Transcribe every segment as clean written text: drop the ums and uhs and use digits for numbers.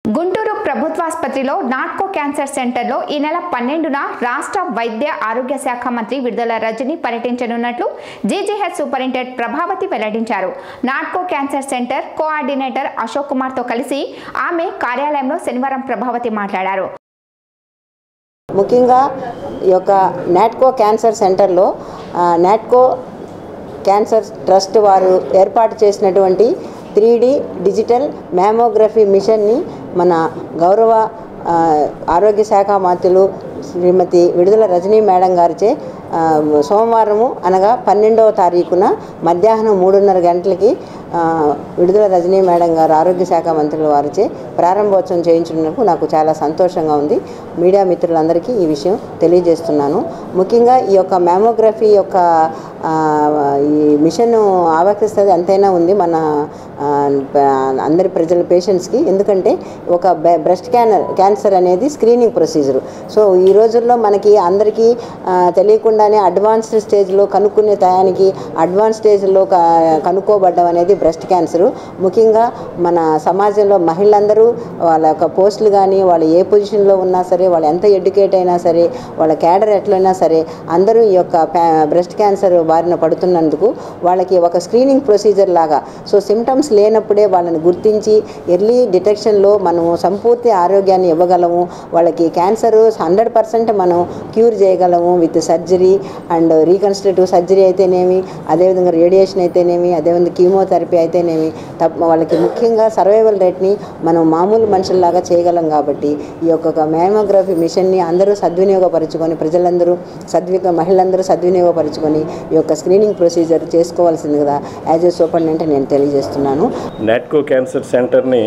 Guntur ప్రభుత్వాసుపత్రిలో Natco cancer సెంటర్లో ఈ నెల 12న రాష్ట్ర వైద్య ఆరోగ్య శాఖ మంత్రి విడుదల రజని పర్యటించనున్నట్లు జీజీహెచ్ సూపరింటెండెంట్ ప్రభావతి వెల్లడించారు. Natco cancer centre coordinator Ashok Kumar తో కలిసి ఆమె కార్యాలయంలో శనివారం ప్రభావతి మాట్లాడారు. ముఖ్యంగా ఈ యొక్క నాట్కో క్యాన్సర్ సెంటర్లో నాట్కో క్యాన్సర్ ట్రస్ట్ వారు ఏర్పాటు చేసినటువంటి 3D డిజిటల్ మ్యామోగ్రఫీ మిషన్ని మన గౌరవ ఆరోగ్య శాఖ మంత్రులు శ్రీమతి విడుదల రజనీ మేడం గారిచే సోమవారము అనగా 12వ తారీఖున మధ్యాహ్నం 3:30 గంటలకి విడుదల రజనీ మేడం గారు ఆరోగ్య శాఖ మంత్రుల వారిచే ప్రారంభోత్సవం చేయించినందుకు నాకు చాలా సంతోషంగా ఉంది. మీడియా మిత్రులందరికీ ఈ విషయం తెలియజేస్తున్నాను. ముఖ్యంగా ఈ యొక్క మ్యామోగ్రఫీ యొక్క ఈ మిషన్ ఆవశ్యకత ఎంతైనా ఉంది మన అందరి ప్రజల పేషెంట్స్కి. ఎందుకంటే ఒక బ్రెస్ట్ క్యాన్సర్ అనేది స్క్రీనింగ్ ప్రొసీజర్. సో ఈ రోజుల్లో మనకి అందరికీ తెలియకుండానే అడ్వాన్స్డ్ స్టేజ్లో కనుక్కునే టయానికి అడ్వాన్స్ స్టేజ్లో కనుక్కోబడ్డం అనేది బ్రెస్ట్ క్యాన్సరు. ముఖ్యంగా మన సమాజంలో మహిళలందరూ వాళ్ళ యొక్క పోస్టులు కానీ వాళ్ళు ఏ పొజిషన్లో ఉన్నా సరే, వాళ్ళు ఎంత ఎడ్యుకేట్ అయినా సరే, వాళ్ళ క్యాడర్ ఎట్లయినా సరే, అందరూ ఈ యొక్క బ్రెస్ట్ క్యాన్సర్ బారిన పడుతున్నందుకు వాళ్ళకి ఒక స్క్రీనింగ్ ప్రొసీజర్ లాగా, సో సిమ్టమ్స్ లేనప్పుడే వాళ్ళని గుర్తించి ఎర్లీ డిటెక్షన్లో మనము సంపూర్తి ఆరోగ్యాన్ని ఇవ్వగలము. వాళ్ళకి క్యాన్సర్ 100% మనం క్యూర్ చేయగలము with surgery and reconstructive surgery అయితేనేమి, అదేవిధంగా రేడియేషన్ అయితేనేమి, అదేవిధంగా కీమోథెరపీ అయితేనేమి. వాళ్ళకి ముఖ్యంగా సర్వైవల్ రేట్ని మనం మామూలు మనుషుల్లాగా చేయగలం. కాబట్టి ఈ యొక్క మ్యామోగ్రఫీ మిషన్ని అందరూ సద్వినియోగపరుచుకొని, ప్రజలందరూ మహిళలందరూ సద్వినియోగపరుచుకొని ఈ యొక్క స్క్రీనింగ్ ప్రొసీజర్ చేసుకోవాల్సింది కదా యాజ్ ఏ సూపరింటెండెంట్ నేను తెలియజేస్తున్నాను. నాట్కో క్యాన్సర్ సెంటర్ని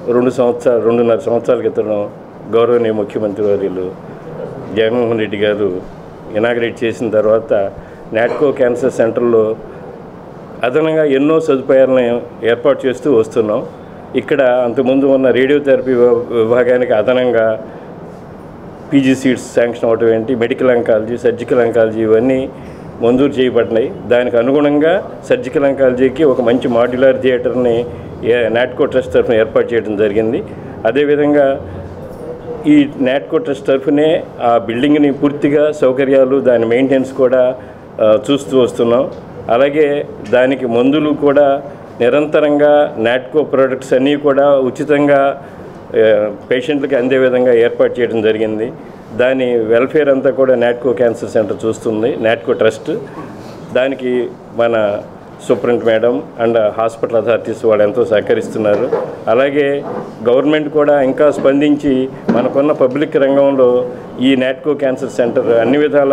2.5 సంవత్సరాల క్రితం గౌరవనీయ ముఖ్యమంత్రి వర్యులు జగన్మోహన్ రెడ్డి గారు ఇనాగ్రేట్ చేసిన తర్వాత నాట్కో క్యాన్సర్ సెంటర్లో అదనంగా ఎన్నో సదుపాయాలను ఏర్పాటు చేస్తూ వస్తున్నాం. ఇక్కడ అంతకుముందు ఉన్న రేడియోథెరపీ విభాగానికి అదనంగా పీజీ సీట్స్ శాంక్షన్ అవటం ఏంటి, మెడికల్ అంకాలజీ, సర్జికల్ అంకాలజీ ఇవన్నీ మంజూరు చేయబడినాయి. దానికి అనుగుణంగా సర్జికల్ అంకాలజీకి ఒక మంచి మాడ్యులర్ థియేటర్ని నాట్కో ట్రస్ట్ తరఫున ఏర్పాటు చేయడం జరిగింది. అదేవిధంగా ఈ నాట్కో ట్రస్ట్ తరఫునే ఆ బిల్డింగ్ని పూర్తిగా సౌకర్యాలు, దాని మెయింటెనెన్స్ కూడా చూస్తూ వస్తున్నాం. అలాగే దానికి మందులు కూడా నిరంతరంగా నాట్కో ప్రోడక్ట్స్ అన్నీ కూడా ఉచితంగా పేషెంట్లకి అందే విధంగా ఏర్పాటు చేయడం జరిగింది. దాని వెల్ఫేర్ అంతా కూడా నాట్కో క్యాన్సర్ సెంటర్ చూస్తుంది, నాట్కో ట్రస్ట్. దానికి మన superintendent madam and hospital authorities వాళ్ళు ఎంతో సహకరిస్తున్నారు. అలాగే గవర్నమెంట్ కూడా ఇంకా స్పందించి మనకున్న పబ్లిక్ రంగంలో ఈ నాట్కో క్యాన్సర్ సెంటర్ అన్ని విధాల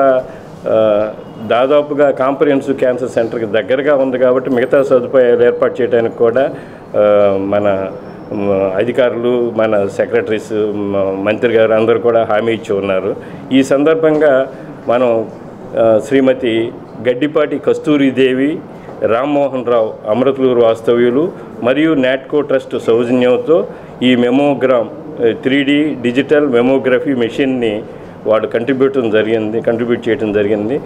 దాదాపుగా కాంప్రహెన్సివ్ క్యాన్సర్ సెంటర్కి దగ్గరగా ఉంది. కాబట్టి మిగతా సదుపాయాలు ఏర్పాటు చేయడానికి కూడా మన అధికారులు, మన సెక్రటరీస్, మంత్రి గారు అందరూ కూడా హామీ ఇచ్చి ఉన్నారు. ఈ సందర్భంగా మనం శ్రీమతి గడ్డిపాటి కస్తూరిదేవి, రామ్మోహన్ రావు అమృతలూరు వాస్తవ్యులు మరియు నాట్కో ట్రస్ట్ సౌజన్యంతో ఈ మెమోగ్రామ్ 3D డిజిటల్ మెమోగ్రఫీ మెషిన్ని వాడు కంట్రిబ్యూట్ చేయడం జరిగింది.